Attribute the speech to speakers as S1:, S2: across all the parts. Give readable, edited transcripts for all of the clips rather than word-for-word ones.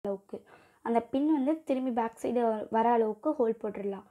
S1: அளவுக்கு அந்த பின் வந்து திரும்பி பேக் சைடு வர அளவுக்கு ஹோல் போட்டுடலாம்.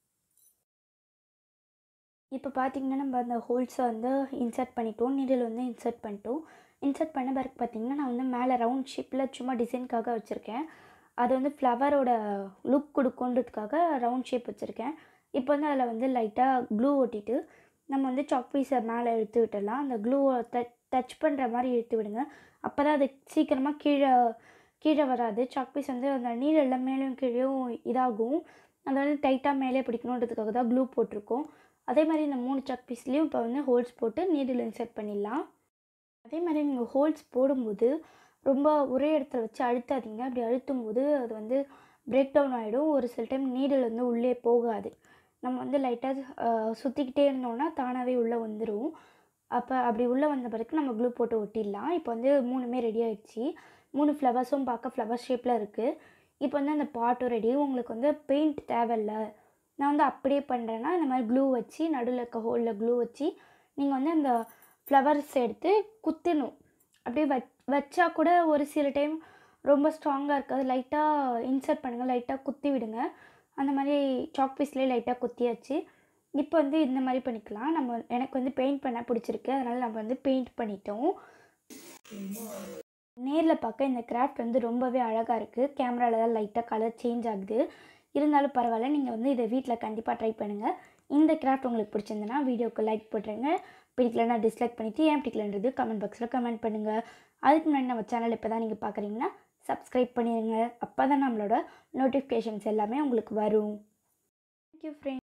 S1: இப்போ பார்த்தீங்கன்னா நம்ம அந்த ஹோல்ஸை வந்து இன்சர்ட் பண்ணிட்டோம், நீடில் வந்து இன்சர்ட் பண்ணிட்டோம். இன்சர்ட் பண்ண பிறகு பார்த்தீங்கன்னா நான் வந்து மேலே ரவுண்ட் ஷேப்பில் சும்மா டிசைனுக்காக வச்சுருக்கேன். அது வந்து ஃப்ளவரோட லுக் கொடுக்குன்றதுக்காக ரவுண்ட் ஷேப் வச்சுருக்கேன். இப்போ வந்து அதில் வந்து லைட்டாக க்ளூ ஒட்டிட்டு நம்ம வந்து சாக் பீஸை மேலே இழுத்து விட்டுடலாம். அந்த க்ளூவை டச் பண்ணுற மாதிரி இழுத்து விடுங்க. அப்போ தான் அது சீக்கிரமாக கீழே வராது. சாக் பீஸ் வந்து அந்த நீடில் மேலேயும் கீழேயும் இதாகும். அதை வந்து டைட்டாக மேலே பிடிக்கணுன்றதுக்காக தான் க்ளூ போட்டிருக்கோம். அதே மாதிரி இந்த 3 சாக் பீஸ்லேயும் இப்போ வந்து ஹோல்ஸ் போட்டு நீடில் இன்சர்ட் பண்ணிடலாம். அதே மாதிரி நீங்கள் ஹோல்ஸ் போடும்போது ரொம்ப ஒரே இடத்துல வச்சு அழுத்தாதீங்க. அப்படி அழுத்தும்போது அது வந்து பிரேக் டவுன் ஆகிடும். ஒரு சில டைம் நீடில் வந்து உள்ளே போகாது. நம்ம வந்து லைட்டாக சுற்றிக்கிட்டே இருந்தோம்னா தானாகவே உள்ளே வந்துடும். அப்படி உள்ளே வந்த பிறகு நம்ம க்ளூ போட்டு ஒட்டிடலாம். இப்போ வந்து 3மே ரெடி ஆகிடுச்சு. 3 ஃப்ளவர்ஸும் பார்க்க ஃப்ளவர் ஷேப்பில் இருக்குது. இப்போ வந்து அந்த பாட்டும் ரெடி. உங்களுக்கு வந்து பெயிண்ட் தேவையில்ல, நான் வந்து அப்படியே பண்ணுறேன்னா இந்த மாதிரி க்ளூ வச்சு நடுவில் இருக்க ஹோலில் க்ளூ வச்சு நீங்கள் வந்து அந்த ஃப்ளவர்ஸ் எடுத்து குத்தணும். அப்படியே வச்சா கூட ஒரு சில டைம் ரொம்ப ஸ்ட்ராங்காக இருக்காது. லைட்டாக இன்சர்ட் பண்ணுங்கள், லைட்டாக குத்தி விடுங்க. அந்த மாதிரி சாக் பீஸ்லேயே லைட்டாக குத்தியாச்சு. இப்போ வந்து இந்த மாதிரி பண்ணிக்கலாம். எனக்கு வந்து பெயிண்ட் பண்ண பிடிச்சிருக்கு, அதனால் நம்ம வந்து பெயிண்ட் பண்ணிட்டோம். நேரில் பார்க்க இந்த கிராஃப்ட் வந்து ரொம்பவே அழகாக இருக்குது. கேமராவில் தான் லைட்டாக கலர் சேஞ்ச் ஆகுது. இருந்தாலும் பரவாயில்ல, நீங்கள் வந்து இதை வீட்டில் கண்டிப்பாக ட்ரை பண்ணுங்கள். இந்த கிராஃப்ட் உங்களுக்கு பிடிச்சிருந்துன்னா வீடியோக்கு லைக் போட்டுருங்க. பிடிக்கலன்னா டிஸ்லைக் பண்ணிவிட்டு ஏன் பிடிக்கலன்றது கமெண்ட் பாக்ஸில் கமெண்ட் பண்ணுங்கள். அதுக்கு முன்னாடி நம்ம சேனல் இப்போ தான் நீங்கள் பார்க்குறீங்கன்னா சப்ஸ்கிரைப் பண்ணிடுங்க. அப்போ தான் நம்மளோட நோட்டிஃபிகேஷன்ஸ் எல்லாமே உங்களுக்கு வரும். Thank you friends.